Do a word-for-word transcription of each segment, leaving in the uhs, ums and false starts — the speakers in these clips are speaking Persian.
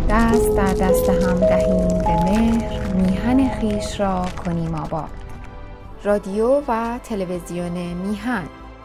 دست در دست هم دهیم به مهر، میهن خویش را کنیم آباد. رادیو و تلویزیون میهن.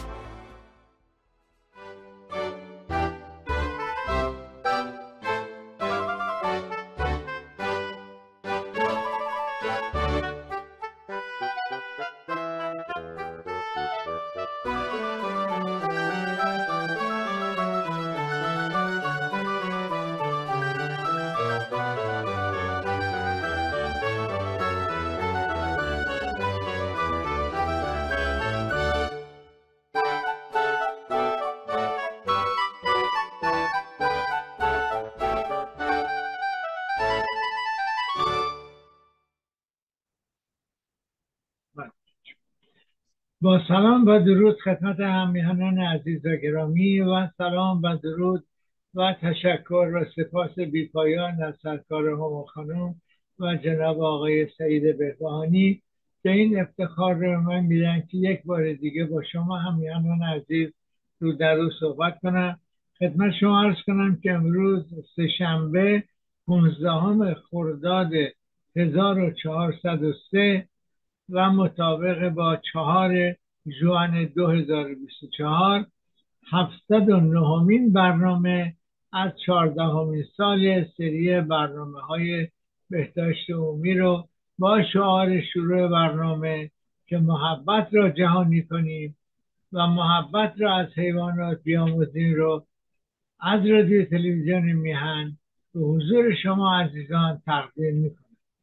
با سلام و درود خدمت همیهنان عزیز و گرامی و سلام و درود و تشکر و سپاس بیپایان از سرکار هما خانم و جناب آقای سعید بهبهانی که این افتخار رو من میدن که یک بار دیگه با شما همیهنان عزیز رو در رو صحبت کنم. خدمت شما عرض کنم که امروز سه‌شنبه پانزدهم خرداد هزار و چهارصد و سه و مطابق با چهار ژوئن دو هزار و بیست و چهار هفتصد و نهمین برنامه از چهاردهمین سال سری برنامه های بهداشت عمومی رو با شعار شروع برنامه که محبت را جهانی کنیم و محبت را از حیوانات بیاموزیم رو از رادیو تلویزیون میهن به حضور شما عزیزان تقدیم میکنم.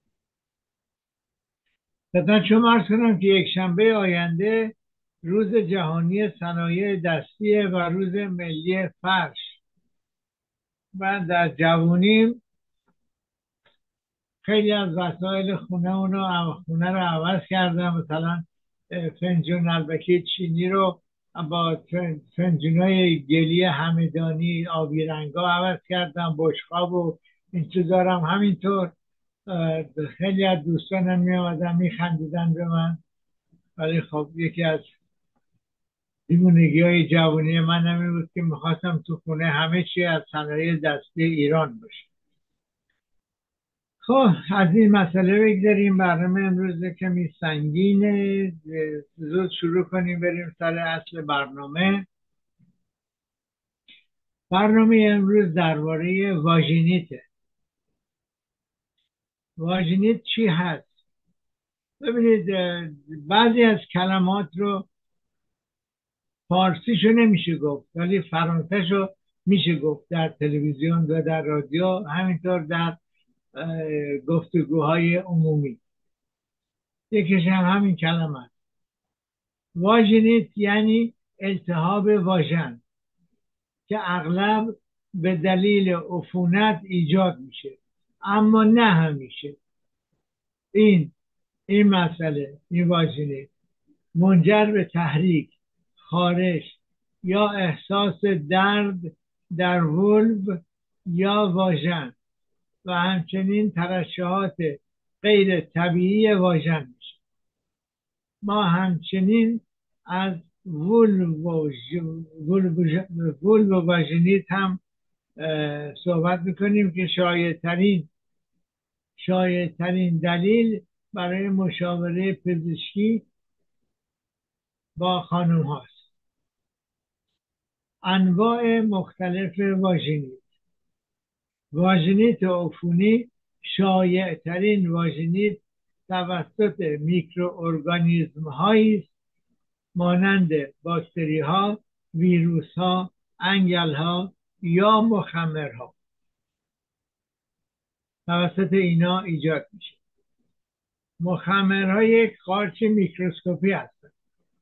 خدمت شما عرض کنم که یک شنبه آینده روز جهانی صنایع دستیه و روز ملی فرش. من در جوونیم خیلی از وسایل خونه اونو خونه رو عوض کردم. مثلا فنجون نلبکی چینی رو با فنجونای گلی همدانی آبی رنگا عوض کردم، بشقاب و این چیزارم همینطور. خیلی از دوستانم می آمدن می خندیدن به من، ولی خب یکی از دیوونگی های جوانی من نمی بود که میخواستم تو خونه همه چی از صنایع دستی ایران باشه. خب از این مسئله بگذاریم. برنامه امروز کمی سنگینه، زود شروع کنیم بریم سر اصل برنامه. برنامه امروز درباره واژینیته. واژینیت چی هست؟ ببینید بعضی از کلمات رو فارسیشو نمیشه گفت ولی فرانسهشو میشه گفت در تلویزیون و در رادیو، همینطور در گفتگوهای عمومی. یکیش هم همین کلمه است. واژینیت یعنی التهاب واژن که اغلب به دلیل عفونت ایجاد میشه، اما نه همیشه. این این مسئله این واژینیت منجر به تحریک، خارش یا احساس درد در ولو یا واژن و همچنین ترشحات غیر طبیعی واژن میشه. ما همچنین از ولو و واژینیت هم صحبت میکنیم که شایع‌ترین شایع‌ترین دلیل برای مشاوره پزشکی با خانم هاست. انواع مختلف واژینیت. واژینیت عفونی شایع ترین واژینیت توسط میکروارگانیسم هایی است مانند باکتری ها، ویروس ها، انگل ها یا مخمرها. توسط اینا ایجاد میشه. مخمرها یک قارچ میکروسکوپی هستند.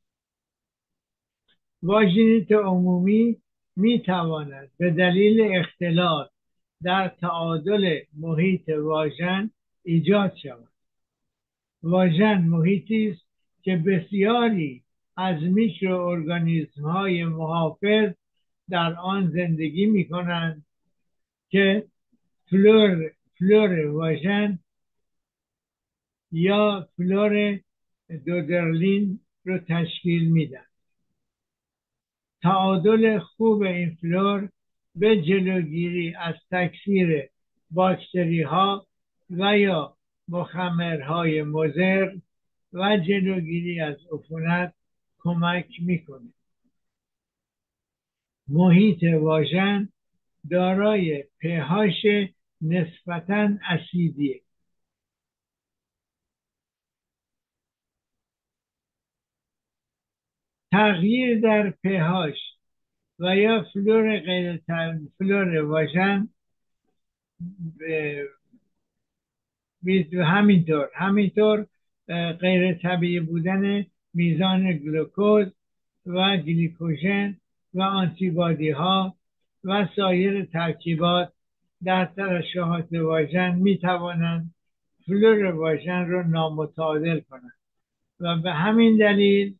واژینیت عمومی می تواند به دلیل اختلال در تعادل محیط واژن ایجاد شود. واژن محیطی است که بسیاری از میکروارگانیسم های محافظ در آن زندگی می کنند که فلور فلور واژن یا فلور دودرلین رو تشکیل میدن. تعادل خوب این فلور به جلوگیری از تکثیر باکتری ها و یا مخمرهای مضر و جلوگیری از عفونت کمک میکنه. محیط واژن دارای پهاش نسبتاً اسیدیه. تغییر در پهاش و یا فلور غیر فلور واژن همینطور همینطور غیر طبیعی بودن میزان گلوکوز و گلیکوژن و آنتیبادی ها و سایر ترکیبات در ترشحات واژن می توانند فلور واژن را نامتعادل کنند و به همین دلیل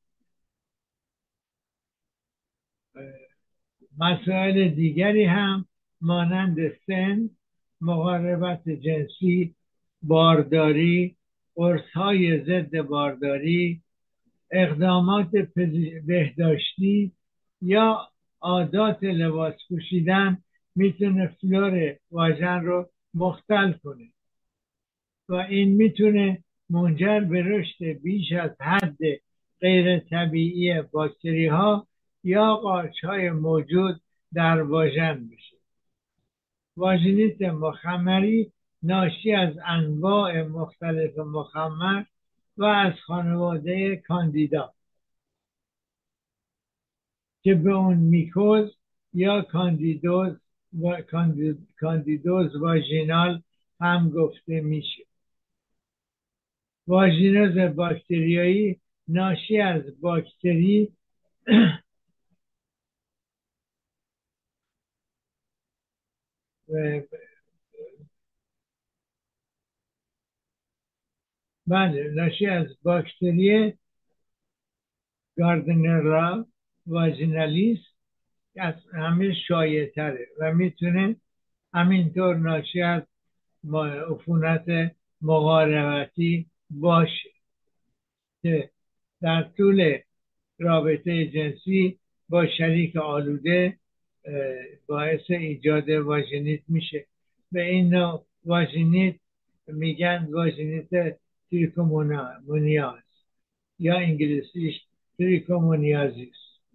مسائل دیگری هم مانند سن، مقاربت جنسی، بارداری، قرص‌های ضد بارداری، اقدامات بهداشتی یا عادات لباس پوشیدن میتونه فلور واژن رو مختل کنه و این میتونه منجر به رشد بیش از حد غیر طبیعی باکتری ها یا قارچ های موجود در واژن بشه. واژنیت مخمری ناشی از انواع مختلف مخمر و از خانواده کاندیدا که به اون میکوز یا کاندیدوز و کاندیدوز واژینال هم گفته میشه. واژینوز باکتریایی ناشی از باکتری بله ناشی از باکتری گاردنرلا واژینالیس که از همه شایع تره و میتونه همینطور ناشی از عفونت مقاربتی باشه که در طول رابطه جنسی با شریک آلوده باعث ایجاد واژنیت میشه. به این نوع واژنیت میگن واژنیت تریکومونیاز یا انگلیسیش تریکومونیازیس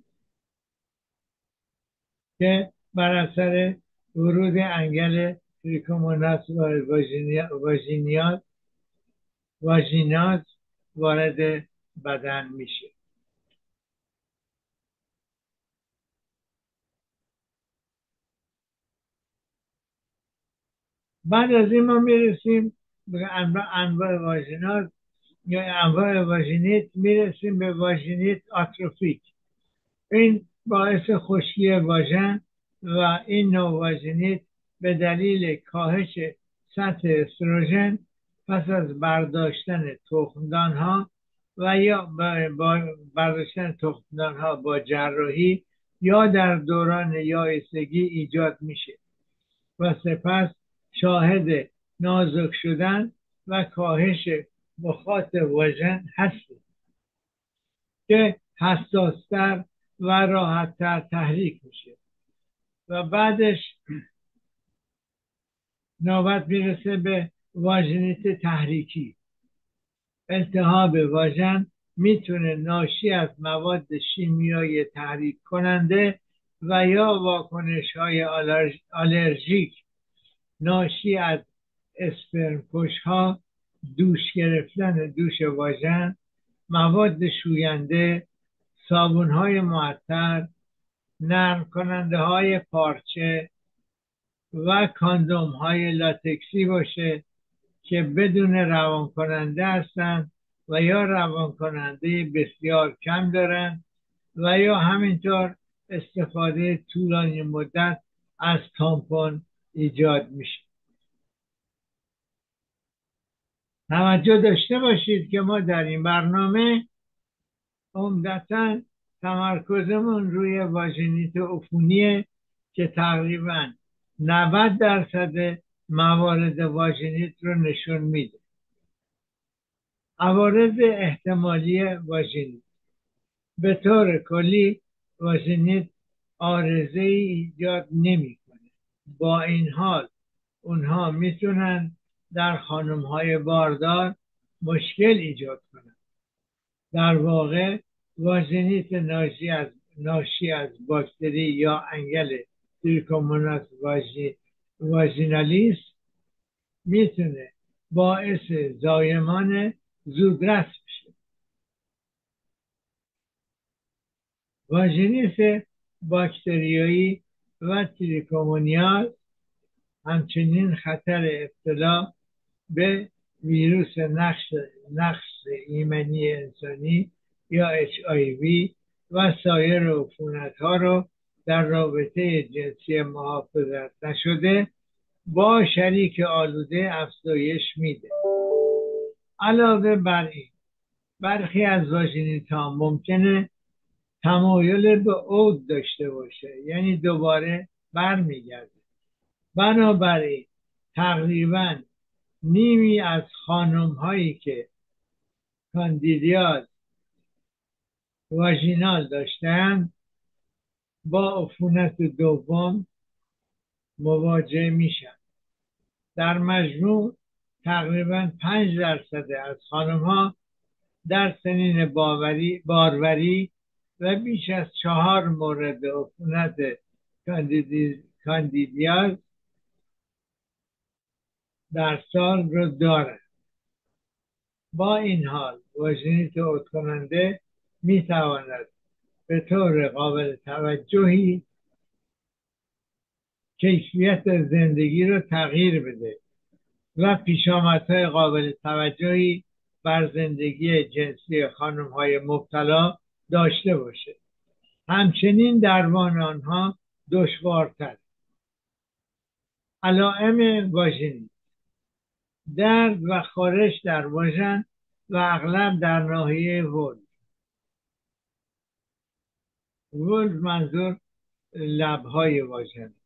که بر اثر ورود انگل تریکوموناس و واژینیاز واژیناز وارد بدن میشه. بعد از این ما میرسیم به انواع واژیناز یا انواع واژنیت، میرسیم به واژنیت آتروفیک. این باعث خشکی واژن و این نوع واژنیت به دلیل کاهش سطح استروژن پس از برداشتن تخمدان ها و یا با برداشتن تخمدان ها با جراحی یا در دوران یائسگی ایجاد میشه و سپس شاهد نازک شدن و کاهش مخاط واژن هستیم که حساستر و راحتتر تحریک میشه و بعدش نوبت میرسه به واژنیت تحریکی. التهاب واژن میتونه ناشی از مواد شیمیایی تحریک کننده و یا واکنش های آلرژیک ناشی از اسپرم کش ها، دوش گرفتن دوش واژن، مواد شوینده، صابون های معطر، نرم کننده های پارچه و کاندوم های لاتکسی باشه که بدون روان کننده هستند و یا روان کننده بسیار کم دارند و یا همینطور استفاده طولانی مدت از تامپون ایجاد میشه. توجه داشته باشید که ما در این برنامه عمدتاً تمرکزمون روی واژنیت عفونیه که تقریباً نود درصد موارد واژنیت رو نشون میده. عوارض احتمالی واژنیت: به طور کلی واژنیت عارضه ای ایجاد نمیکنه. با این حال اونها میتونن در خانم‌های باردار مشکل ایجاد کنن. در واقع واژنیت ناشی از ناشی از باکتری یا انگل تریکوموناس واژی واژینالیس میتونه باعث زایمان زودرس بشه. واژنیت باکتریایی و تریکومونیاز همچنین خطر ابتلا به ویروس نقص نقص ایمنی انسانی یا اچ آی وی و سایر عفونت‌ها رو در رابطه جنسی محافظت نشده با شریک آلوده افزایش میده. علاوه بر این برخی از واژنیت‌ها ممکنه تمایل به عود داشته باشه، یعنی دوباره برمیگرده. بنابراین تقریبا نیمی از خانم هایی که کاندیدیاز واژینال داشتن با عفونت دوم مواجه میشن. در مجموع تقریبا پنج درصد از خانم ها در سنین باوری باروری و بیش از چهار مورد عفونت کاندیدیاز در سال رو دارد. با این حال واژنیت عود کننده می تواند به طور قابل توجهی کیفیت زندگی رو تغییر بده و پیشامدهای قابل توجهی بر زندگی جنسی خانم‌های مبتلا داشته باشه. همچنین درمان آنها دشوارتر. علائم واژنیت: درد و خارش در واژن و اغلب در ناحیه ولو. ولو منظور لب‌های واژن.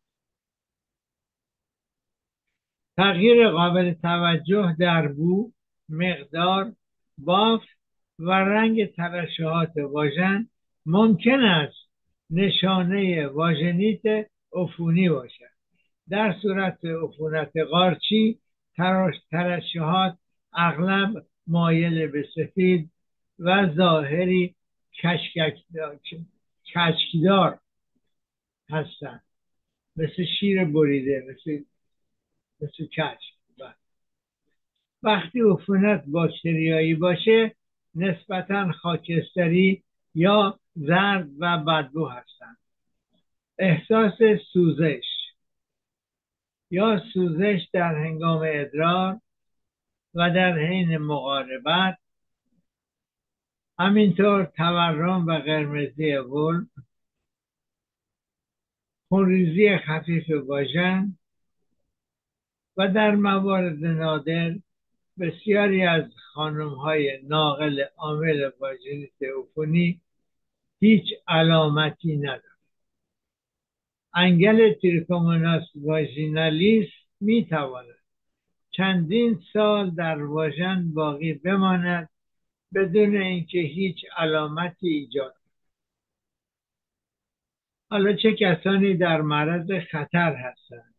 تغییر قابل توجه در بو، مقدار، بافت و رنگ ترشحات واژن ممکن است نشانه واژنیت عفونی باشد. در صورت عفونت قارچی ترشحات اغلب مایل به سفید و ظاهری کشکدار هستند، مثل شیر بریده، مثل مثل کشک. وقتی عفونت باکتریایی باشه نسبتاً خاکستری یا زرد و بدبو هستند. احساس سوزش یا سوزش در هنگام ادرار و در حین مقاربت، همینطور تورم و قرمزی ولو، خونریزی خفیف واژن و در موارد نادر بسیاری از خانم‌های ناقل عامل واژنیت عفونی هیچ علامتی ندارد. انگل تریکوموناس واژینالیس می تواند چندین سال در واژن باقی بماند بدون اینکه هیچ علامتی ایجاد کند. حالا چه کسانی در معرض خطر هستند؟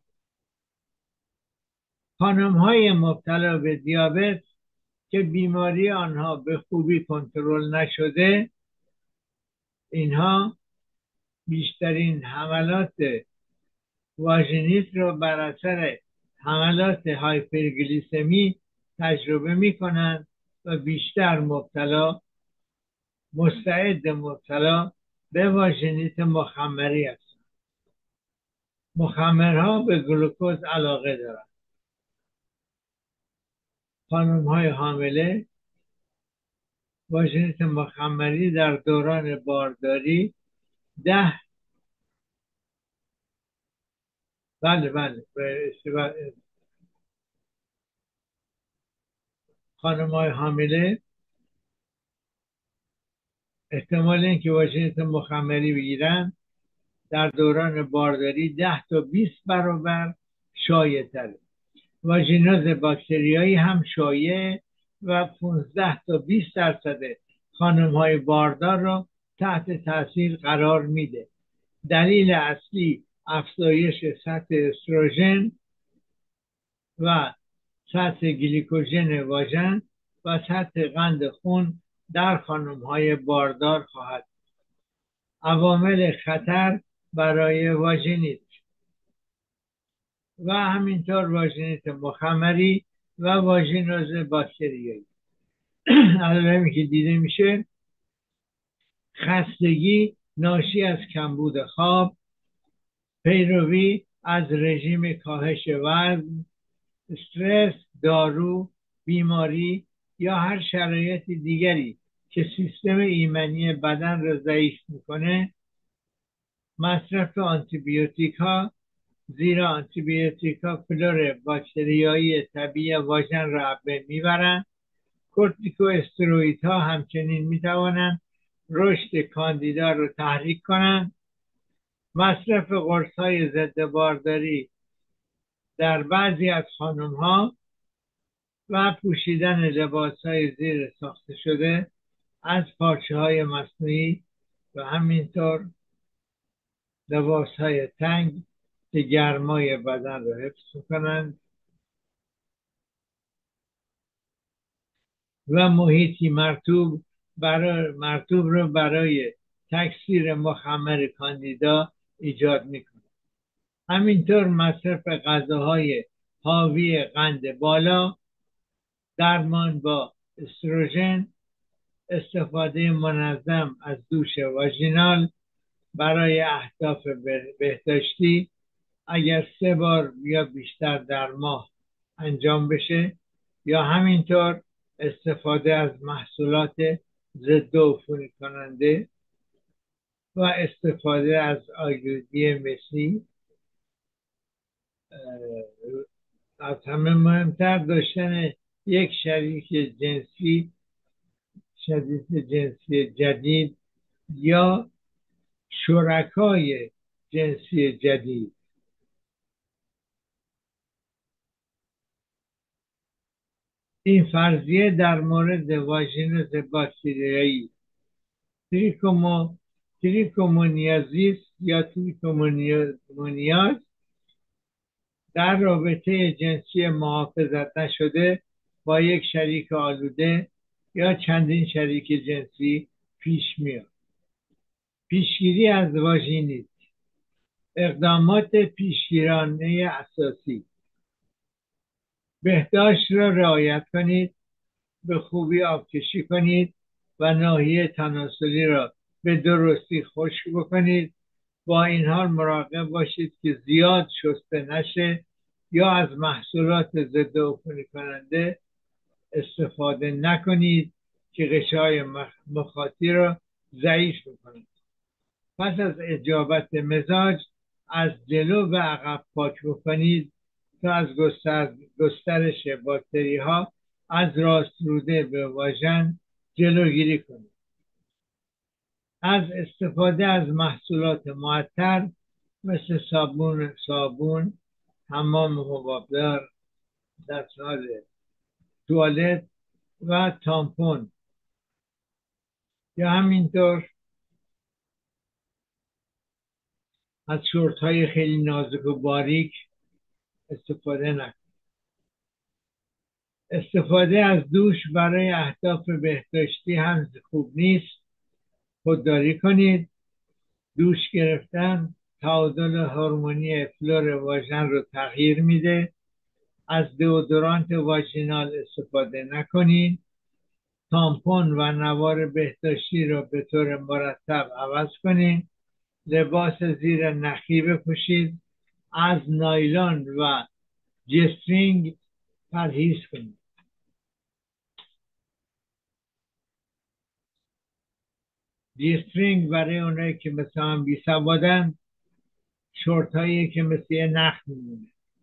خانم‌های مبتلا به دیابت که بیماری آنها به خوبی کنترل نشده، اینها بیشترین حملات واژنیت را بر اثر حملات هایپرگلیسمی تجربه می کنند و بیشتر مبتلا مستعد مبتلا به واژنیت مخمری هستند. مخمرها به گلوکوز علاقه دارند. خانم‌های حامله واژنیت مخمری در دوران بارداری ده بله بله خانم‌های حامله احتمال اینکه واژنیت مخمری بگیرن در دوران بارداری ده تا بیست برابر شایع تره. واژینوز باکتریایی هم شایع و پانزده تا بیست درصد خانم‌های باردار را تحت تاثیر قرار میده. دلیل اصلی افزایش سطح استروژن و سطح گلیکوژن واژن و سطح قند خون در خانم‌های باردار خواهد. عوامل خطر برای واژنیت و همینطور واژنیت مخمری و واژینوز باکتریایی. علائمی که دیده میشه: خستگی ناشی از کمبود خواب، پیروی از رژیم کاهش وزن، استرس، دارو، بیماری یا هر شرایط دیگری که سیستم ایمنی بدن را ضعیف میکنه، مصرف آنتیبیوتیک ها، زیرا آنتیبیوتیک ها فلور باکتریایی طبیعی واژن را از بین میبرند. کورتیکو استروئید ها همچنین میتوانند رشد کاندیدا را تحریک کنند. مصرف قرص های ضد بارداری در بعضی از خانم ها و پوشیدن لباس های زیر ساخته شده از پارچه های مصنوعی و همینطور لباس های تنگ که گرمای بدن را حفظ کنند و محیطی مرطوب برای مرطوب رو برای تکثیر مخمر کاندیدا ایجاد میکنه. همینطور مصرف غذاهای حاوی قند بالا، درمان با استروژن، استفاده منظم از دوش واژینال برای اهداف بهداشتی اگر سه بار یا بیشتر در ماه انجام بشه، یا همینطور استفاده از محصولات ضد عفونی کننده و استفاده از آیودی مسی. از همه مهمتر داشتن یک شریک جنسی شریک جنسی جدید یا شرکای جنسی جدید. این فرضیه در مورد واژینوز باکتریایی تریکومو تریکومونیازیس یا تریکومونیاز در رابطه جنسی محافظت نشده با یک شریک آلوده یا چندین شریک جنسی پیش میاد. پیشگیری از واژینیت: اقدامات پیشگیرانه اساسی: بهداشت را رعایت کنید، به خوبی آبکشی کنید و ناحیه تناسلی را به درستی خشک بکنید. با این حال مراقب باشید که زیاد شسته نشه یا از محصولات ضد عفونی کننده استفاده نکنید که غشای مخاطی را ضعیف میکنند. پس از اجابت مزاج از جلو و عقب پاک بکنید تا از گسترش باکتری ها از راست روده به واژن جلوگیری کنید. از استفاده از محصولات معطر مثل صابون صابون، حمام حبابدار، دستمال توالت و تامپون یا همینطور از شورت های خیلی نازک و باریک استفاده نکنید. استفاده از دوش برای اهداف بهداشتی هم خوب نیست. خودداری کنید. دوش گرفتن تعادل هورمونی فلور واژن رو تغییر میده. از دئودورانت واژینال استفاده نکنید. تامپون و نوار بهداشتی را به طور مرتب عوض کنید. لباس زیر نخی بپوشید. از نایلون و جسترینگ پرهیز کنید. جسترینگ برای اونایی که مثل هم بی سوادن شورت هایی که مثل یه نخ میمونه.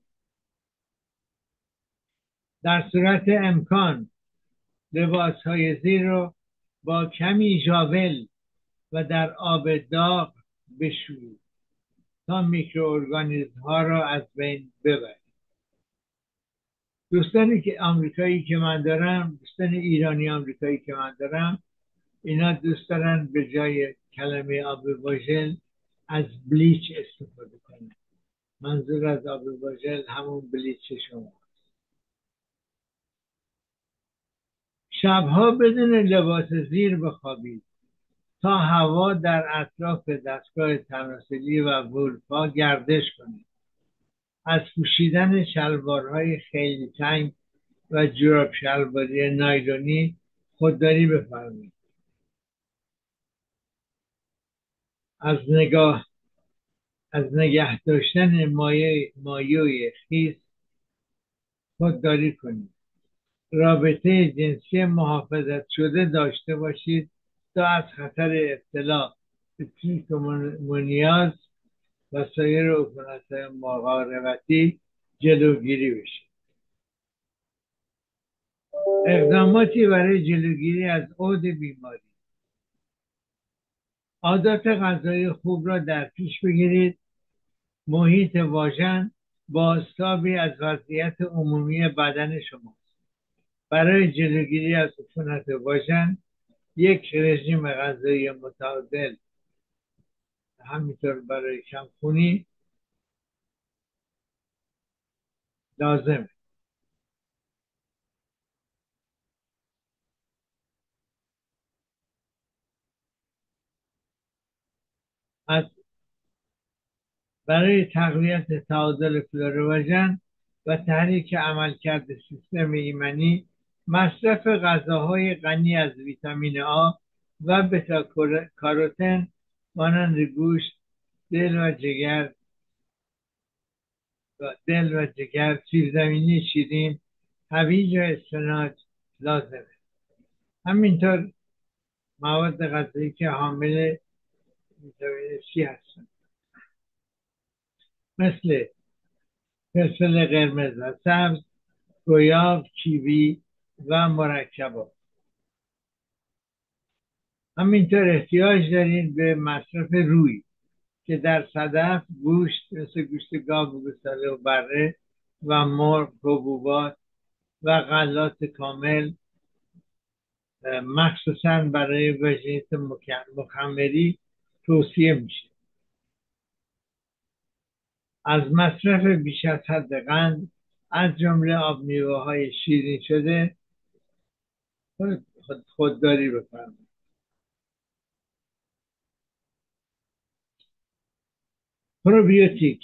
در صورت امکان لباس های زیر رو با کمی ژاول و در آب داغ بشویید تا میکروارگانیسم ها را از بین ببرید. دوستانی که آمریکایی که من دارم، دوستان ایرانی آمریکایی که من دارم، اینا دوست دارن به جای کلمه آب واژل از بلیچ استفاده کنن. منظور از آب واژل همون بلیچ شما. شبها بدون لباس زیر بخوابید تا هوا در اطراف دستگاه تناسلی و ولفا گردش کنید. از پوشیدن شلوارهای خیلی تنگ و جوراب شلواری نایلونی خودداری بفرمایید. از نگاه از نگه داشتن مایع مایع خیس خودداری کنید. رابطه جنسی محافظت شده داشته باشید تا از خطر ابتلا به تریکومونیاز و سایر عفونت‌های مقاربتی جلوگیری بشه. اقداماتی برای جلوگیری از عود بیماری: عادات غذایی خوب را در پیش بگیرید. محیط واژن بازتابی از وضعیت عمومی بدن شماست. برای جلوگیری از عفونت واژن یک رژیم غذایی متعادل، همینطور برای کمخونی، لازمه. از برای تقویت تعادل فلور واژن و تحریک عملکرد سیستم ایمنی مصرف غذاهای غنی از ویتامین آ و بتا کاروتن مانند گوشت، دل و جگر و دل و جگر، سیبزمینی شیرین، هویج و اسفناج لازمه. همینطور مواد غذایی که حامل ویتامین سی هستند مثل فلفل قرمز و سبز، گویاب، کیوی و مرکبات. همینطور احتیاج دارید به مصرف روی که در صدف، گوشت مثل گوشت گاو و گوساله و بره و مرغ، حبوبات و غلات کامل، مخصوصا برای وژنیت مخمری توصیه میشه. از مصرف بیش از حد قند از جمله آب میوه های شیرین شده خودداری بفرمایید. پروبیوتیک: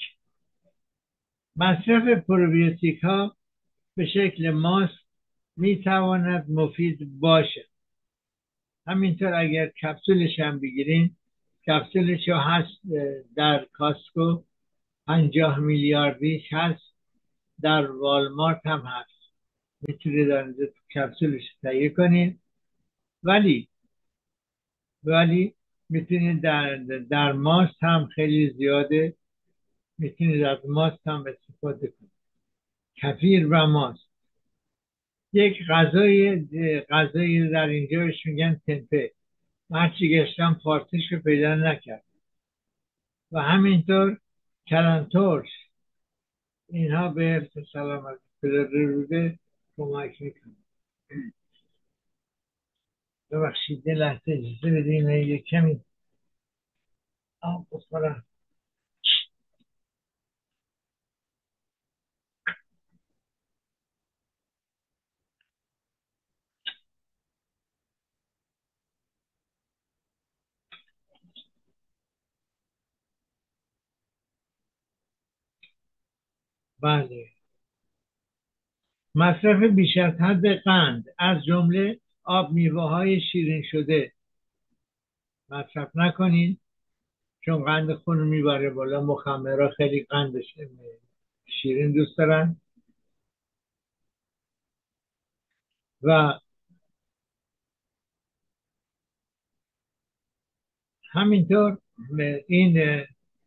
مصرف پروبیوتیک ها به شکل ماست می تواند مفید باشد. همینطور اگر کپسولش هم بگیرین، کپسولش هست در کاسکو، پنجاه میلیاردیش هست، در والمارت هم هست، میتونید در اینجا کپسولش تهیه کنید. ولی ولی میتونید در, در ماست هم خیلی زیاده، میتونید از ماست هم استفاده کنید. کفیر و ماست. یک غذای غذایی در اینجا بهش میگن تمپه. هرچی گشتم پارتش رو پیدا نکرد. و همینطور کلانترش، اینها به حفظ سلامت پدر روده کمک میکنه. ببخشید یه لحظه اجازه بدین یه کمی آب بخورم. بله. مصرف بیش از حد قند از جمله آب میوه های شیرین شده مصرف نکنین، چون قند خون رو میبره بالا. مخمرها خیلی قند شیرین دوست دارن. و همینطور این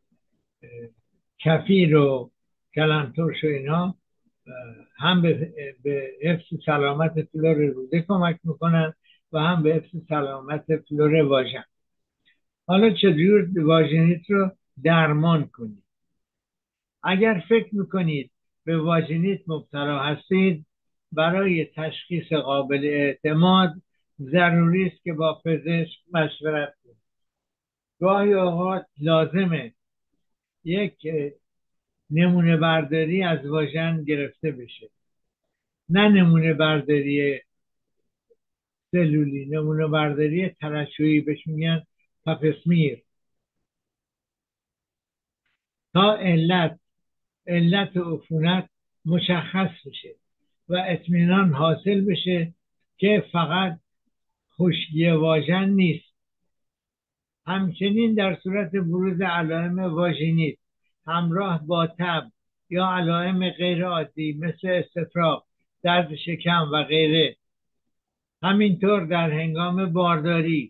کفیر و کلانترش و اینا هم به حفظ سلامت فلور روده کمک میکنن و هم به حفظ سلامت فلور واژن. حالا چجور واژنیت رو درمان کنید؟ اگر فکر میکنید به واژنیت مبتلا هستید، برای تشخیص قابل اعتماد ضروری است که با پزشک مشورت کنید. گاهی اوقات لازمه یک نمونه برداری از واژن گرفته بشه، نه نمونه برداری سلولی، نمونه برداری ترشحی بهش میگن پاپسمیر، تا علت علت عفونت مشخص بشه و اطمینان حاصل بشه که فقط خشکی واژن نیست. همچنین در صورت بروز علائم واژینیت همراه با تب یا علائم غیر عادی مثل استفراغ، درد شکم و غیره، همینطور در هنگام بارداری،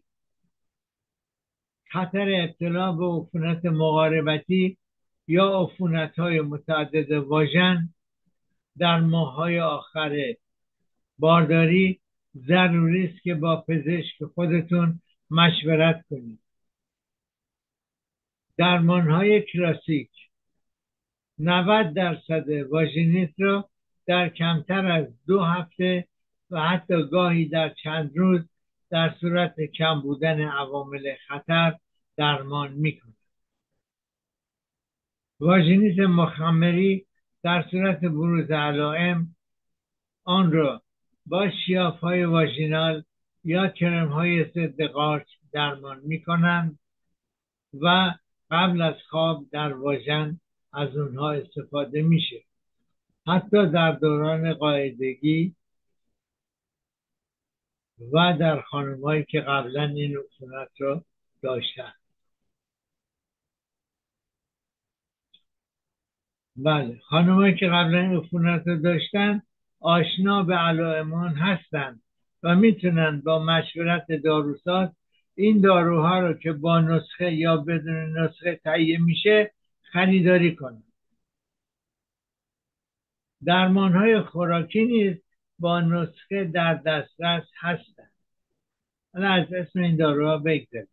خطر ابتلا به عفونت مقاربتی یا عفونت‌های متعدد واژن در ماه‌های آخر بارداری ضروری است که با پزشک خودتون مشورت کنید. درمان‌های کلاسیک نود درصد واژینیت را در کمتر از دو هفته و حتی گاهی در چند روز در صورت کم بودن عوامل خطر درمان می‌کنند. واژینیت مخمری در صورت بروز علائم آن را با شیاف‌های واژینال یا کرم‌های ضد قارچ درمان می‌کنند و قبل از خواب در واژن از اونها استفاده میشه، حتی در دوران قاعدگی و در خانم‌هایی که قبلا این عفونت رو داشتن. بله، خانم‌هایی که قبلا این عفونت رو داشتن آشنا به علائم هستند و میتونن با مشورت داروساز این داروها رو که با نسخه یا بدون نسخه تهیه میشه خریداری کنن. درمان‌های خوراکی نیز با نسخه در دسترس هستند. حالا از اسم این داروها بگذاریم.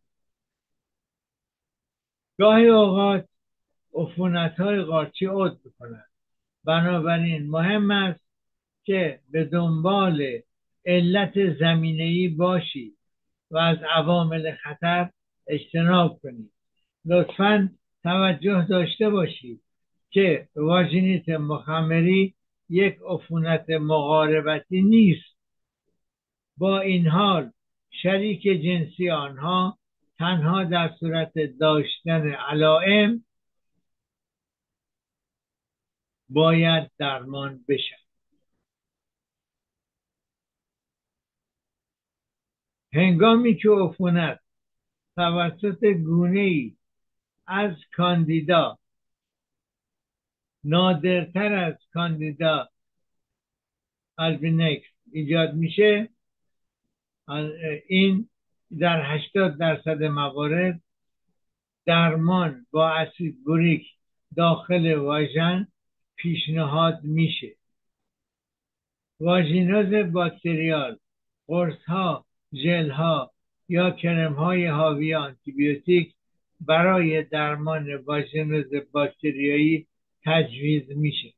گاهی اوقات عفونت‌های قارچی عود می‌کنند. بنابراین مهم است که به دنبال علت زمینه‌ای باشید و از عوامل خطر اجتناب کنید. لطفاً توجه داشته باشید که واژینیت مخمری یک عفونت مقاربتی نیست. با این حال شریک جنسی آنها تنها در صورت داشتن علائم باید درمان بشن. هنگامی که عفونت توسط گونه‌ای از کاندیدا، نادرتر از کاندیدا آلبینکس ایجاد میشه، این در هشتاد درصد موارد درمان با اسید بوریک داخل واژن پیشنهاد میشه. واژینوز باکتریال، قرص ها، ژل ها یا کرم های حاوی آنتیبیوتیک برای درمان واژینوز باکتریایی تجویز میشه.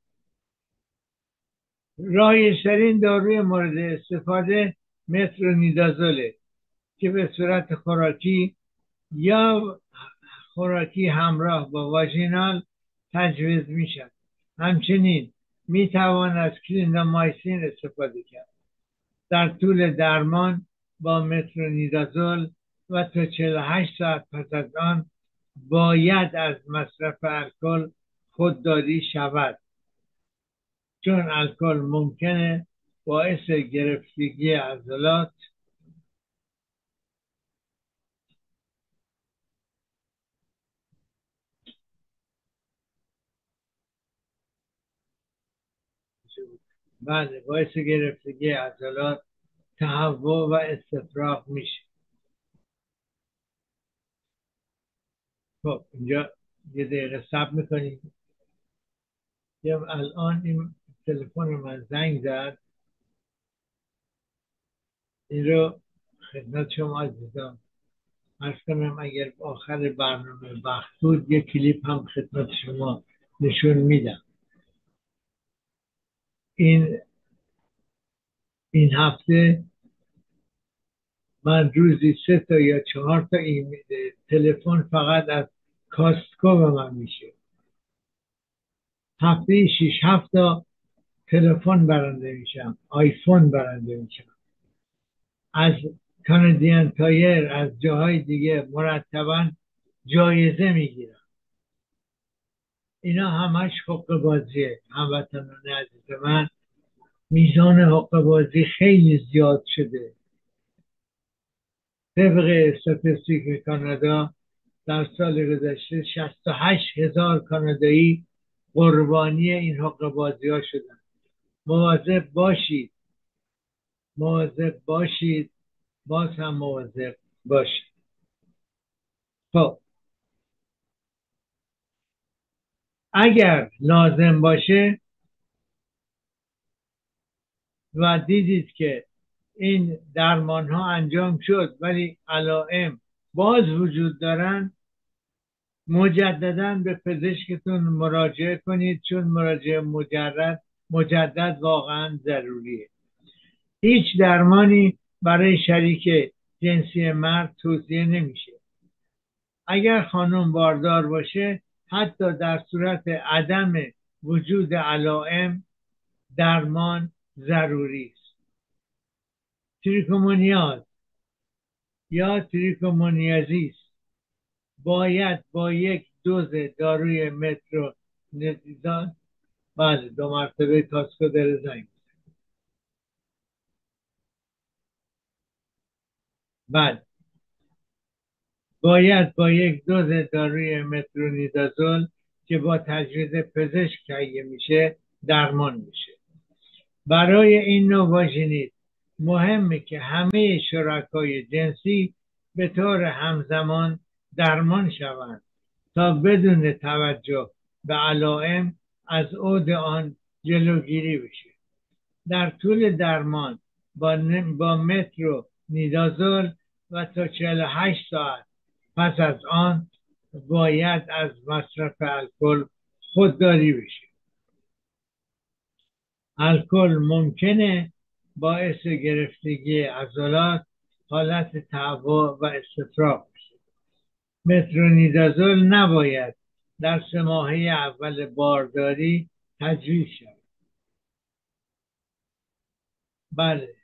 رایج‌ترین داروی مورد استفاده مترونیدازوله که به صورت خوراکی یا خوراکی همراه با واژینال تجویز میشن. همچنین میتوان از کلیندامایسین استفاده کرد. در طول درمان با مترونیدازول و تا چهل و هشت ساعت پس از آن باید از مصرف الکل خودداری شود، چون الکل ممکنه باعث گرفتگی عضلات بله باعث گرفتگی عضلات، تهوع و استفراغ میشه. خب اینجا یه دقیقه صبر میکنیم. الان این تلفن من زنگ زد، این رو خدمت شما عزیزان عرض کنم. اگر آخر برنامه وقت بود یه کلیپ هم خدمت شما نشون میدم. این این هفته من روزی سه تا یا چهار تا ایمیل تلفن فقط از کاستکو به من میشه. هفته شیش هفت تا تلفن برنده میشم، آیفون برنده میشم. از کانادین تایر، از جاهای دیگه مرتبا جایزه میگیرن. اینا همش حقه بازیه. هموطنان عزیز من، میزان حقه بازی خیلی زیاد شده. طبق استاتستیک کانادا در سال گذشته شصت و هشت هزار کانادایی قربانی این حقه بازی ها شدن. مواظب باشید، مواظب باشید، باز هم مواظب باشید. خب اگر لازم باشه و دیدید که این درمان ها انجام شد ولی علائم باز وجود دارن، مجددا به پزشکتون مراجعه کنید، چون مراجعه مجرد مجدد واقعا ضروریه. هیچ درمانی برای شریک جنسی مرد توصیه نمیشه. اگر خانم باردار باشه، حتی در صورت عدم وجود علائم درمان ضروری است. تریکومونیاز یا تریکومونیازیس باید با یک دوز داروی مترونیدازول، بله دو مرتبه کاسکو در زنگ، بله باید با یک دوز داروی مترونیدازول که با تجویز پزشک تهیه میشه درمان میشه. برای این نوع واژنیت مهمه که همه شرکای جنسی به طور همزمان درمان شوند تا بدون توجه به علائم از عود آن جلوگیری بشه. در طول درمان با, با مترو نیدازول و تا چهل و هشت ساعت پس از آن باید از مصرف الکل خودداری بشه. الکل ممکنه باعث گرفتگی عضلات، حالت تهوع و استفراغ بشه. مترونیدازول نباید در سه ماهه اول بارداری تجویز شود. بله.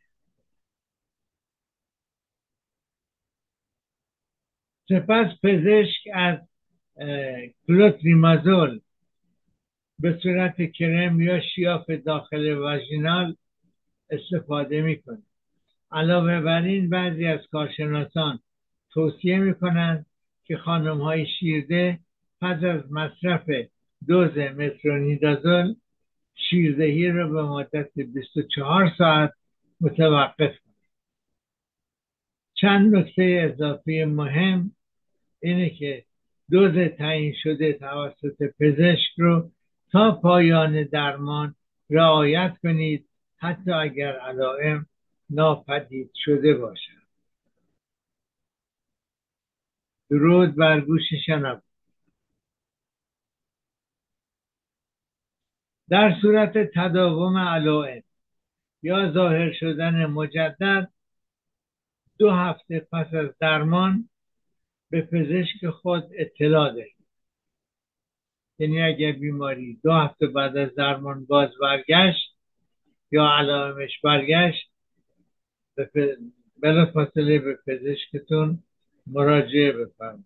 سپس پزشک از کلوتریمازول به صورت کرم یا شیاف داخل واژینال استفاده میکنه. علاوه بر این بعضی از کارشناسان توصیه میکنند که خانم های شیرده پس از مصرف دوز مترونیدازول شیردهی را به مدت بیست و چهار ساعت متوقف کنند. چند نکته اضافی مهم اینه که دوز تعیین شده توسط پزشک رو تا پایان درمان رعایت کنید، حتی اگر علائم ناپدید شده باشد. درود بر گوش شنونده. در صورت تداوم علائم یا ظاهر شدن مجدد، دو هفته پس از درمان به پزشک خود اطلاع دهید. یعنی اگر بیماری دو هفته بعد از درمان باز برگشت یا علائمش برگشت، بلافاصله به پزشکتون مراجعه بفرمایید.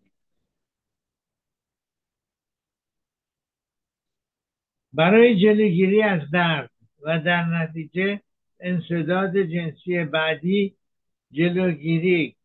برای جلوگیری از درد و در نتیجه انسداد جنسی بعدی، جلوگیری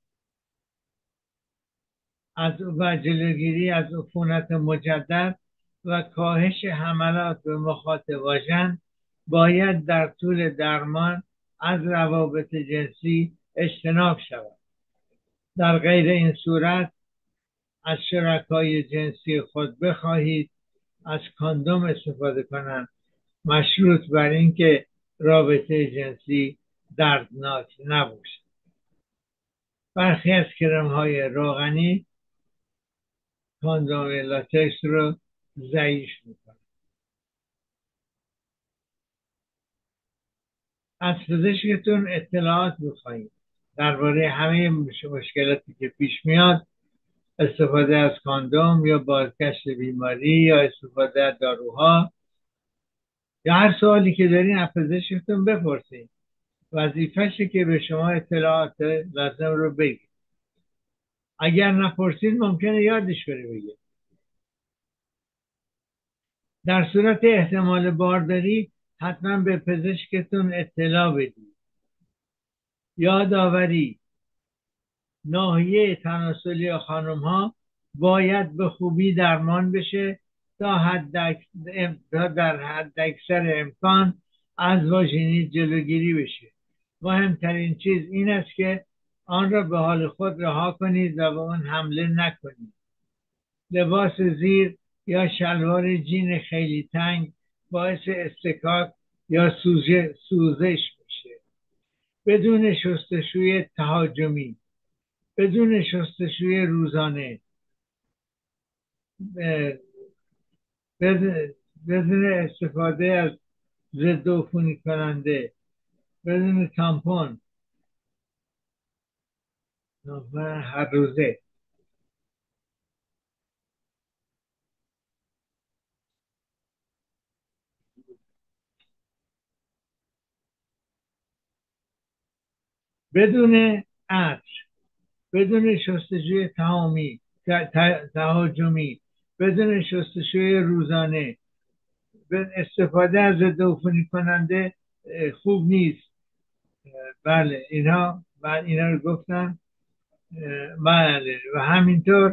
از و جلوگیری از عفونت مجدد و کاهش حملات به مخاط واژن باید در طول درمان از روابط جنسی اجتناب شود. در غیر این صورت از شرکای جنسی خود بخواهید از کاندوم استفاده کنند، مشروط بر اینکه رابطه جنسی دردناک نباشد. برخی از کرم‌های روغنی کاندوم لاتکس رو ضعیف میکنه. از پزشکتون اطلاعات بخواهید درباره همه مشکلاتی که پیش میاد، استفاده از کاندوم یا بازگشت بیماری یا استفاده از داروها یا هر سوالی که دارین از پزشکتون بپرسید. وظیفشه که به شما اطلاعات لازم رو بگه. اگر نپرسید ممکنه یادش بره بگه. در صورت احتمال بارداری حتما به پزشکتون اطلاع بدید. یادآوری: ناحیه تناسلی خانم ها باید به خوبی درمان بشه تا حد تا در حد اکثر امکان از واژنیت جلوگیری بشه. مهمترین چیز این است که آن را به حال خود رها کنید و به آن حمله نکنید. لباس زیر یا شلوار جین خیلی تنگ باعث استکاک یا سوزش میشه. بدون شستشوی تهاجمی، بدون شستشوی روزانه، بدون استفاده از ضد عفونی کننده، بدون تامپون و هر روزه. بدون عطر، بدون شستشوی تهامی تهاجمی، بدون شستشوی روزانه، استفاده از ضد عفونی کننده خوب نیست. بله اینا من اینا رو گفتم. بله و همینطور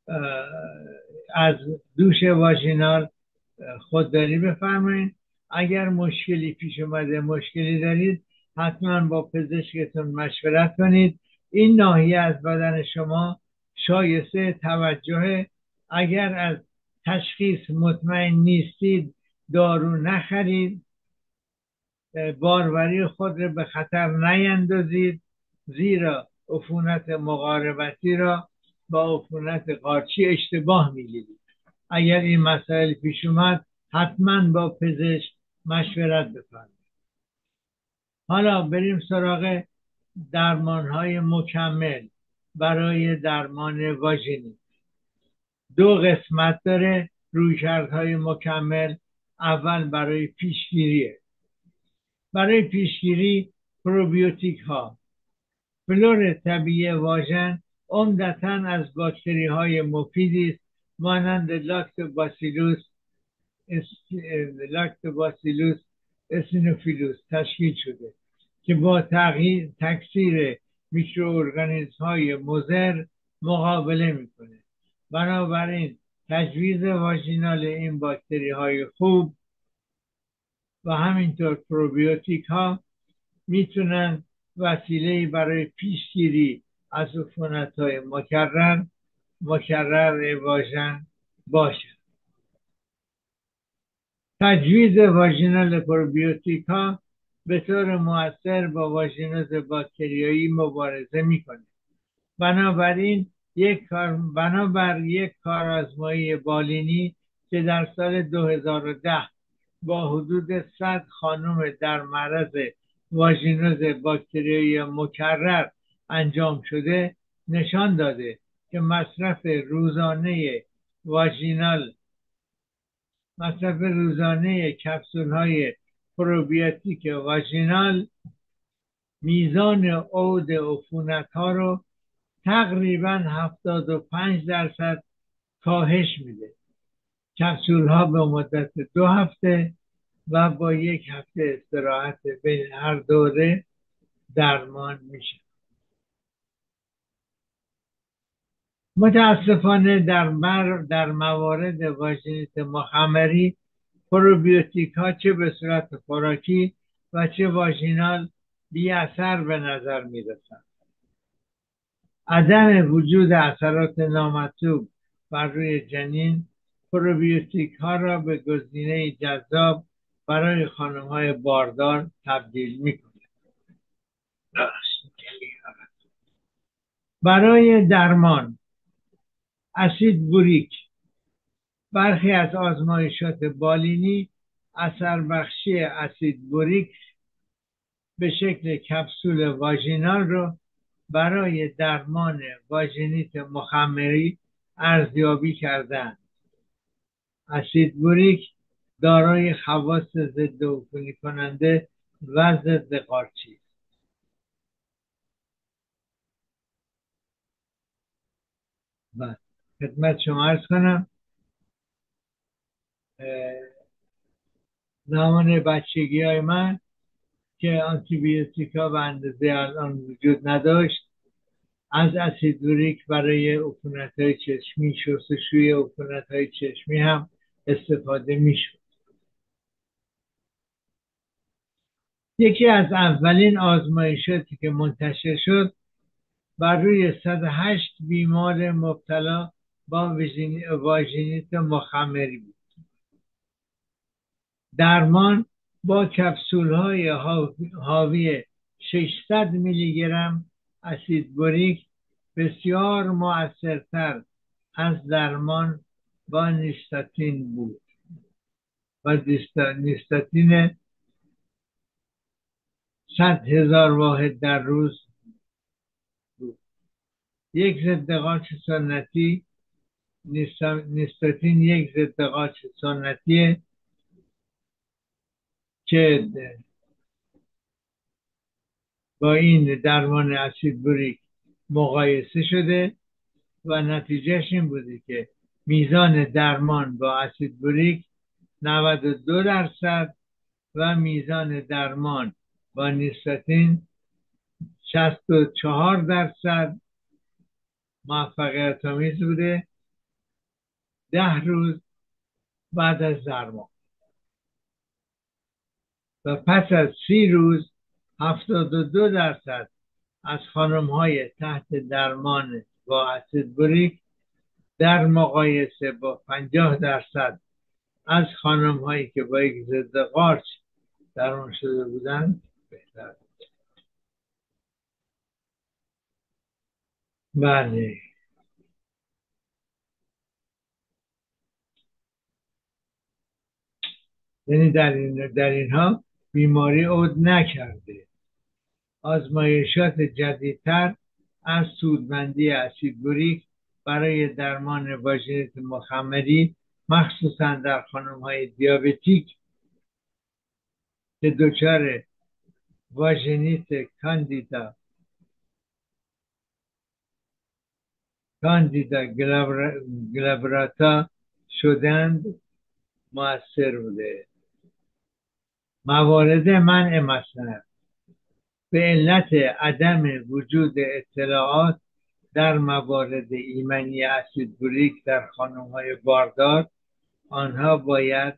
از دوش واژینال خودداری بفرمایید. اگر مشکلی پیش اومده، مشکلی دارید، حتما با پزشکتون مشورت کنید. این ناحیه از بدن شما شایسته توجه. اگر از تشخیص مطمئن نیستید دارو نخرید. باروری خود را به خطر نیندازید، زیرا عفونت مقاربتی را با عفونت قارچی اشتباه میگیرید. اگر این مسائل پیش اومد حتما با پزشک مشورت بفرمایید. حالا بریم سراغ درمانهای مکمل برای درمان واژنیت. دو قسمت داره رویکردهای مکمل. اول برای پیشگیریه. برای پیشگیری پروبیوتیک ها. فلور طبیعی واژن عمدتاً از باکتری های مفیدی است مانند لاکتوباسیلوس لاکتوباسیلوس اسینوفیلوس تشکیل شده که با تغییر تکثیر میکروارگانیسم های مضر مقابله میکنه. بنابراین تجویز واژینال این باکتری های خوب و همینطور پروبیوتیک ها میتونن وسیله برای پیشگیری از عفونت های مکرر مکرر واژن باشد. تجویز واژینال پروبیوتیک ها به طور مؤثر با واژینوز باکتریایی مبارزه میکنه. بنابراین یک کار بنابر یک کارآزمایی بالینی که در سال دو هزار و ده با حدود صد خانم در معرض واژینوز باکتریایی مکرر انجام شده نشان داده که مصرف روزانه واژینال مصرف روزانه کپسول های پروبیوتیک واژینال میزان عود عفونت ها رو تقریبا هفتاد و پنج درصد کاهش میده. کپسول ها به مدت دو هفته و با یک هفته استراحت بین هر دوره درمان میشه. متاسفانه در مر در موارد واژنیت مخمری پروبیوتیک ها چه به صورت خوراکی و چه واژینال بی اثر به نظر می رسند. عدم وجود اثرات نامطلوب بر روی جنین پروبیوتیک ها را به گزینه جذاب برای خانم های باردار تبدیل می کند. برای درمان اسید بوریک. برخی از آزمایشات بالینی اثر بخشی اسید بوریک به شکل کپسول واژینال را برای درمان واژنیت مخمری ارزیابی کردند. اسید بوریک دارای خواص ضد عفونی کننده و ضد قارچی است. خدمت شما عرض کنم زمان بچگی های من که آنتیبیوتیک ها به اندازه الان وجود نداشت، از اسیدوریک برای عفونت های چشمی، شستشوی عفونت های چشمی هم استفاده می شود. یکی از اولین آزمایشاتی که منتشر شد بر روی صد و هشت بیمار مبتلا با واژینیت مخمری بود. درمان با کپسول های حاوی ششصد میلی گرم اسید بوریک بسیار مؤثرتر از درمان با نیستاتین بود و نیستاتین صد هزار واحد در روز بود. یک ضد قاچ سنتی، نیستاتین یک ضد قاچ سنتیه که با این درمان اسید بوریک مقایسه شده و نتیجهش این بوده که میزان درمان با اسید بوریک نود و دو درصد و میزان درمان با نیستاتین شصت و چهار درصد موفقیت آمیز بوده ده روز بعد از درمان. و پس از سی روز هفتاد و دو درصد از خانم های تحت درمان با اسید بوریک در مقایسه با پنجاه درصد از خانم هایی که با یک ضد قارچ درمان شده بودند بهتر. بله، یعنی در, این در اینها بیماری عود نکرده. آزمایشات جدیدتر از سودمندی اسید بوریک برای درمان واژینیت مخمری مخصوصا در خانم های دیابتیک که دچار واژینیت کاندیدا کاندیدا گلابراتا شدند مؤثر بوده. موارد منع مصرف به علت عدم وجود اطلاعات در موارد ایمنی اسید بوریک در خانم های باردار، آنها باید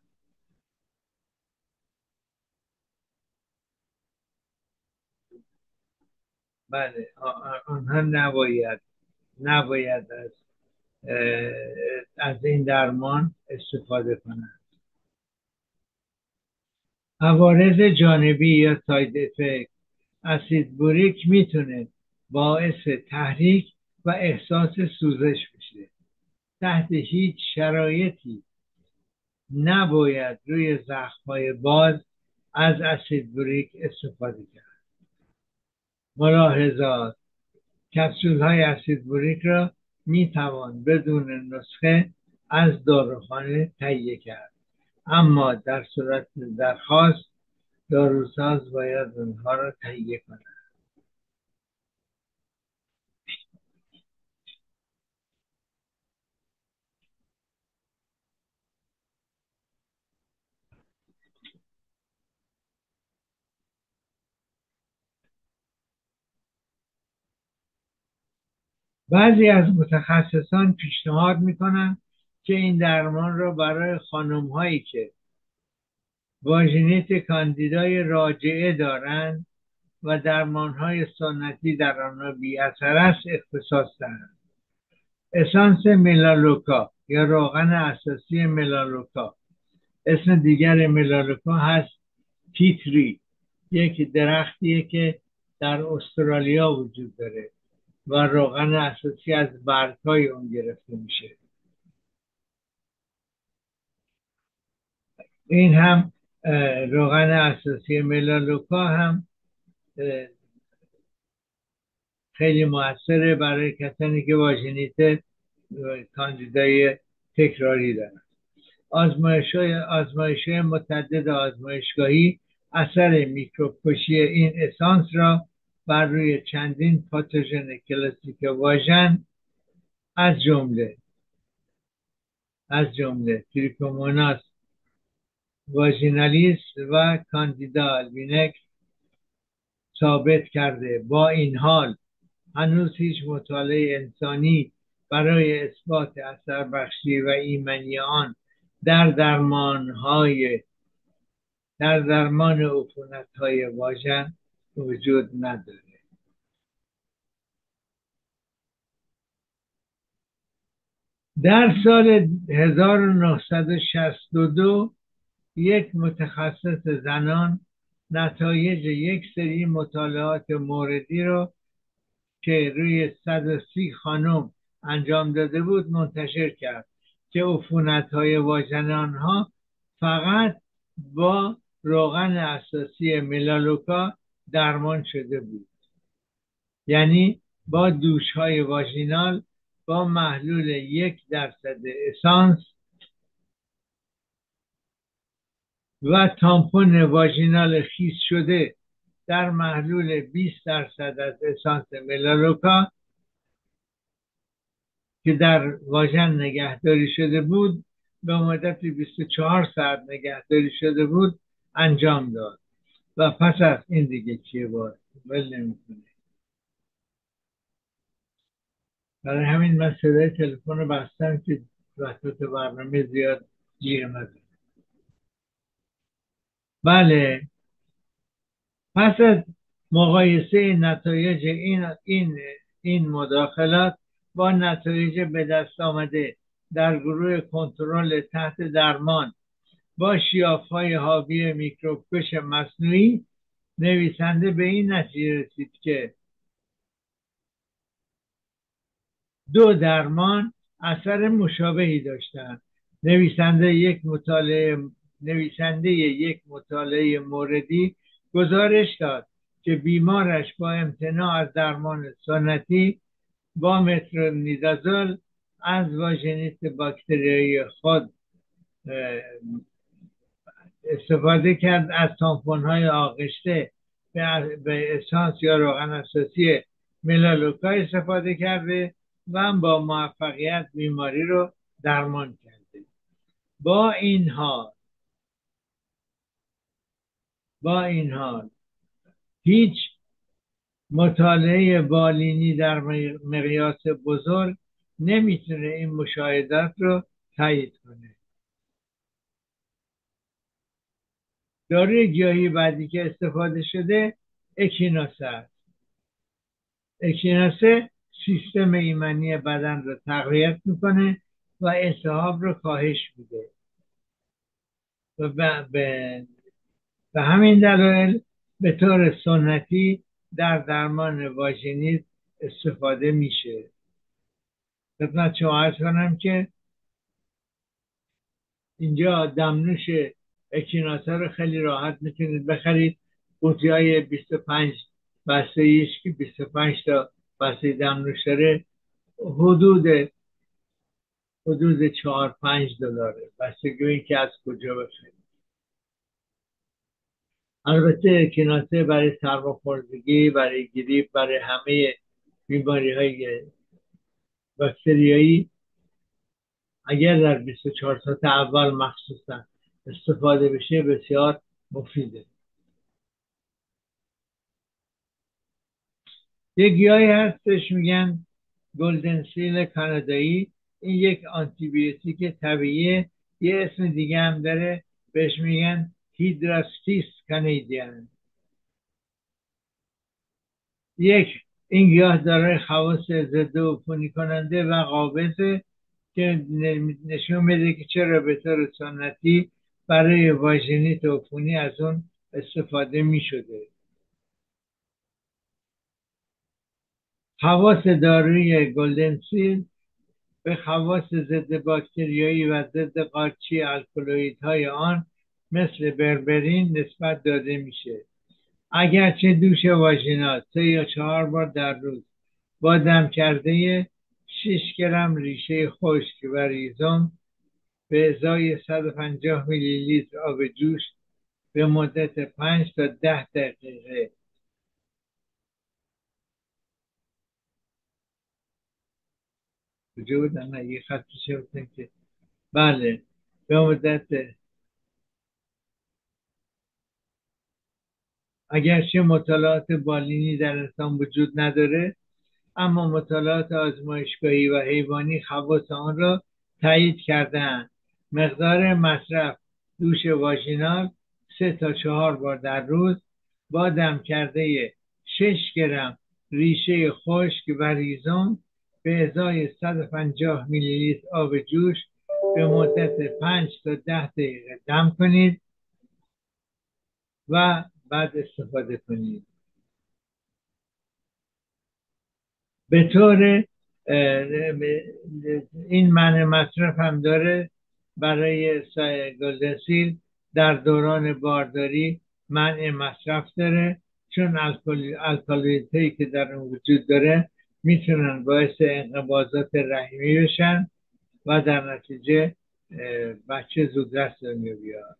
بله آنها نباید نباید از از این درمان استفاده کنند. عوارض جانبی یا ساید افکت اسید بوریک میتونه باعث تحریک و احساس سوزش بشه. تحت هیچ شرایطی نباید روی زخم‌های باز از اسید بوریک استفاده کرد. ملاحظات: کپسول های اسید بوریک را می توان بدون نسخه از داروخانه تهیه کرد، اما در صورت درخواست داروساز باید اونها را تهیه کند. بعضی از متخصصان پیشنهاد میکنند که این درمان را برای خانم هایی که واژینیت کاندیدای راجعه دارند و درمان های سنتی در آنها بی اثر است اختصاص دهند. اسانس ملالوکا یا روغن اساسی ملالوکا، اسم دیگر ملالوکا هست تیتری، یک درختیه که در استرالیا وجود داره و روغن اساسی از برگ‌های اون گرفته میشه. این هم روغن اساسی ملالوکا هم خیلی موثره برای کسانی که واژینیت کاندیدای تکراری دارن. آزمایش‌های آزمایش‌های متعدد آزمایشگاهی اثر میکروب‌کشی این اسانس را بر روی چندین پاتوژن کلاسیک واژن از جمله از جمله تریکوموناس واژینالیس و کاندیدا آلبینک ثابت کرده. با این حال هنوز هیچ مطالعه انسانی برای اثبات اثر بخشی و ایمنی آن در درمانهای در درمان عفونت‌های واژن وجود نداره. در سال هزار و نهصد و شصت و دو یک متخصص زنان نتایج یک سری مطالعات موردی رو که روی صد و سی خانم انجام داده بود منتشر کرد که عفونت‌های واژن آنها فقط با روغن اساسی ملالوکا درمان شده بود. یعنی با دوش‌های واژینال با محلول یک درصد اسانس و تامپون واژینال خیس شده در محلول بیست درصد از اسانس ملالوکا که در واژن نگهداری شده بود به مدت بیست و چهار ساعت نگهداری شده بود انجام داد و پس از این دیگه چیه باید ول نمی‌کنه. برای همین من صدای تلفن رو بستم که وسط برنامه زیاد جیغ نزنه. بله، پس از مقایسه نتایج این این این مداخلات با نتایج به دست آمده در گروه کنترل تحت درمان با شیاف‌های حاوی میکروبکش مصنوعی، نویسنده به این نتیجه رسید که دو درمان اثر مشابهی داشتند. نویسنده یک مطالعه نویسنده یک مطالعه موردی گزارش داد که بیمارش با امتناع از درمان سنتی با مترونیدازول از واژنیت باکتریایی خود استفاده کرد، از تامپون‌های آغشته به اسانس یا روغن اساسی ملالوکا استفاده کرده و با موفقیت بیماری رو درمان کرده. با این حال با این حال هیچ مطالعه بالینی در مقیاس بزرگ نمیتونه این مشاهدات رو تایید کنه. داروی گیاهی بعدی که استفاده شده اکیناسه است. اکیناسه سیستم ایمنی بدن رو تقویت میکنه و التهاب رو کاهش میده و به به همین دلایل به طور سنتی در درمان واژنیت استفاده میشه. خدمت شما عرض کنم که اینجا دمنوش اکیناسه رو خیلی راحت میتونید بخرید. قوطی های بیست و پنج بسته ایش که بیست و پنج تا بسته دمنوش داره حدود حدود چهار پنج دلاره، بستگی این که از کجا بخرید. البته اکیناسه برای سرماخوردگی، برای گریپ، برای همه بیماری های باکتریایی اگر در بیست و چهار ساعت اول مخصوصا استفاده بشه بسیار مفیده. یه گیاهی هستش میگن گلدنسیل کانادایی. این یک آنتی بیوتیک طبیعیه. یه اسم دیگه هم داره بهش میگن هیدراستیس کانادیان. یک این گیاه داره خواص ضد عفونی کننده و قابضه که نشون میده که چرا به طور سنتی برای واژنیت عفونی از اون استفاده میشده. خواص داروی گلدنسیل به خواص ضد باکتریایی و ضد قارچی الکالوئیدهای آن مثل بربرین نسبت داده میشه. اگرچه دوش واژینال سه یا چهار بار در روز با دم کرده شش گرم ریشه خشک و ریزم به ازای صد و پنجاه میلی لیتر آب جوش به مدت پنج تا ده دقیقه کجا بودن؟ نه یه خط پیشه بودن که بله، به مدت اگرچه مطالعات بالینی در انسان وجود نداره، اما مطالعات آزمایشگاهی و حیوانی خواص آن را تایید کرده‌اند. مقدار مصرف دوش واژینال سه تا چهار بار در روز با دم کرده شش گرم ریشه خشک و ریزم به ازای صد و پنجاه میلی لیتر آب جوش به مدت پنج تا ده دقیقه دم کنید و بعد استفاده کنید. به طور این معنی مصرف هم داره برای گلدنسیل در دوران بارداری منع مصرف داره، چون الکالویدهایی هایی که در اون وجود داره میتونن باعث انقباضات رحمی بشن و در نتیجه بچه زودرس دنیا بیاد.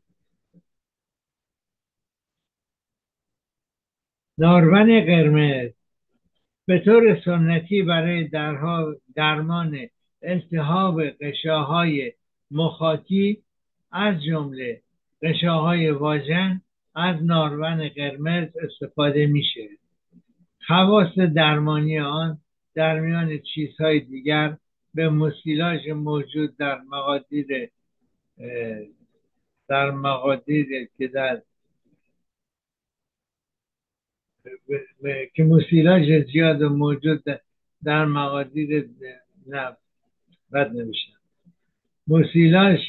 نارون قرمز به طور سنتی برای درمان التهاب غشاهای مخاطی از جمله غشاهای واژن از نارون قرمز استفاده میشه. خواص درمانی آن در میان چیزهای دیگر به موسیلاژ موجود در مقادیر در مقادیر که در که موسیلاژ زیاد و موجود در مقادیر نه بد نمیشن موسیلاژ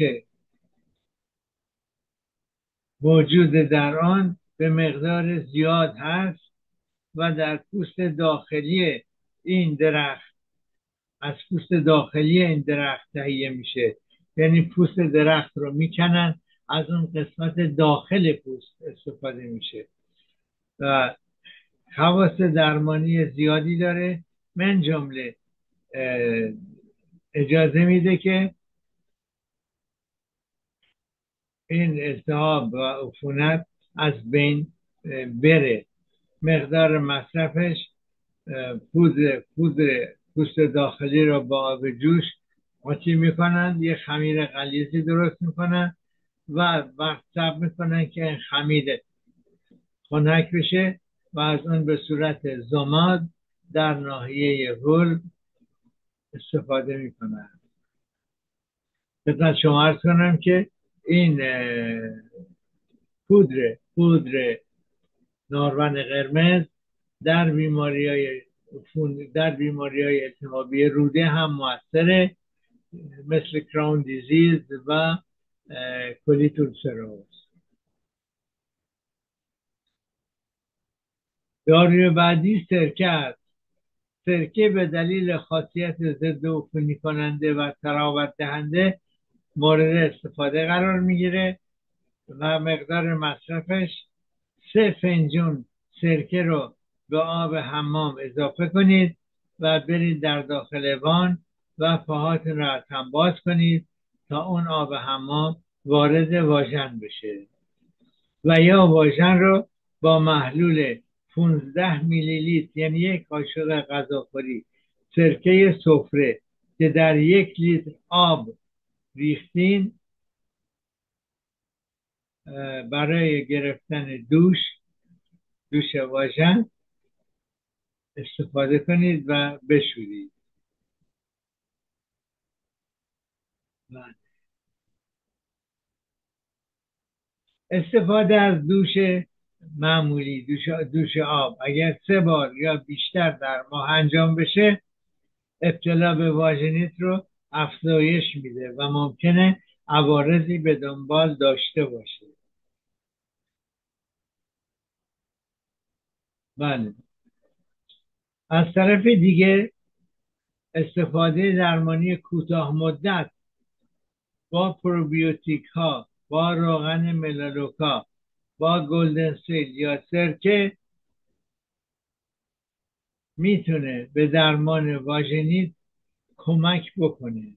موجود در آن به مقدار زیاد هست و در پوست داخلی این درخت از پوست داخلی این درخت تهیه میشه. یعنی پوست درخت رو میکنن، از اون قسمت داخل پوست استفاده میشه و خواص درمانی زیادی داره. من جمله اجازه میده که این التهاب و عفونت از بین بره. مقدار مصرفش پودر پودر پوست داخلی رو با آب جوش قاطی میکنن، یه خمیر غلیظی درست میکنن و وقت صبر میکنن که این خمیر خنک بشه و از اون به صورت ضماد در ناحیه هول استفاده میکنن. خدمت شما عرض کنم که این پودر پودر نارون قرمز در بیماری های در بیماری های التهابی روده هم موثره، مثل کراون دیزیز و کولیت اولسروز. داروی بعدی سرکه است. سرکه به دلیل خاصیت ضد عفونی کننده و تراوت دهنده مورد استفاده قرار میگیره و مقدار مصرفش سه فنجون سرکه رو به آب حمام اضافه کنید و برید در داخل وان و پاهاتون رو از هم باز کنید تا اون آب حمام وارد واژن بشه و یا واژن رو با محلول پانزده میلی لیتر یعنی یک قاشق غذاخوری سرکه سفره که در یک لیتر آب ریختین برای گرفتن دوش دوش واژن استفاده کنید و بشورید. استفاده از دوش معمولی دوش, دوش آب اگر سه بار یا بیشتر در ماه انجام بشه ابتلا به واژنیت رو افزایش میده و ممکنه عوارضی به دنبال داشته باشه. بله. از طرف دیگه استفاده درمانی کوتاه مدت با پروبیوتیک ها، با روغن ملالوکا، با گلدنسیل یا سرکه میتونه به درمان واژنیت کمک بکنه.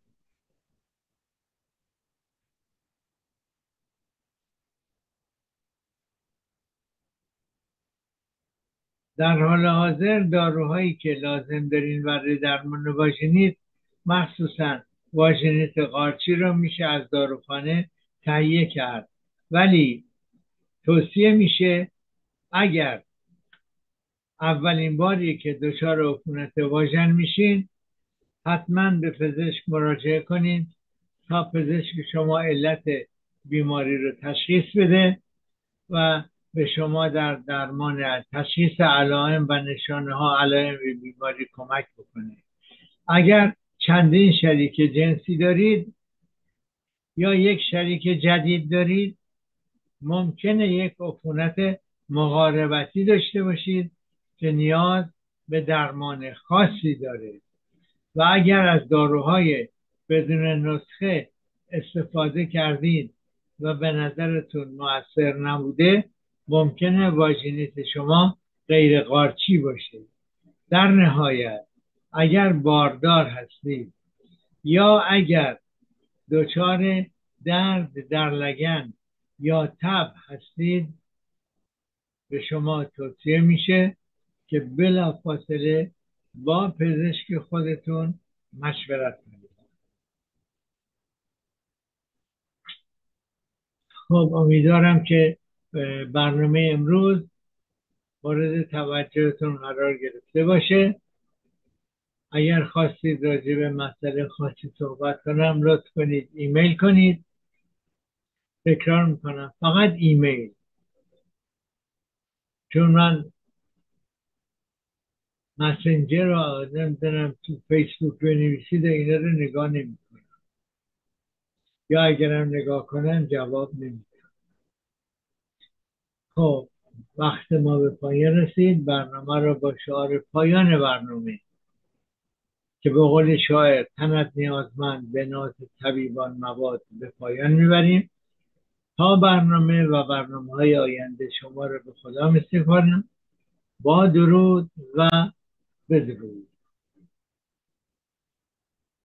در حال حاضر داروهایی که لازم دارین برای درمان واژنیت مخصوصا واژنیت قارچی رو میشه از داروخانه تهیه کرد، ولی توصیه میشه اگر اولین باری که دچار عفونت واژن میشین حتما به پزشک مراجعه کنید تا پزشک شما علت بیماری رو تشخیص بده و به شما در درمان تشخیص علائم و نشانه ها علائم بیماری کمک بکنه. اگر چندین شریک جنسی دارید یا یک شریک جدید دارید ممکنه یک عفونت مقاربتی داشته باشید که نیاز به درمان خاصی داره و اگر از داروهای بدون نسخه استفاده کردید و به نظرتون مؤثر نبوده ممکنه واژنیت شما غیر قارچی باشه. در نهایت اگر باردار هستید یا اگر دچار درد در لگن یا تب هستید به شما توصیه میشه که بلافاصله با پزشک خودتون مشورت کنید. خب امیدوارم که برنامه امروز مورد توجهتون قرار گرفته باشه. اگر خواستید راجع به مسئله خاصی صحبت کنم لطف کنید ایمیل کنید. تکرار میکنم فقط ایمیل، چون من مسنجر رو نمیدونم تو فیسبوک بنویسید اینا رو نگاه نمی کنم یا اگرم نگاه کنم جواب نمیدم. خب وقت ما به پایان رسید. برنامه رو با شعار پایان برنامه که به قول شاعر تنت نیازمند به ناز طبیبان مواد به پایان میبریم. تا برنامه و برنامه های آینده شما رو به خدا میسپارم. با درود و بدرود.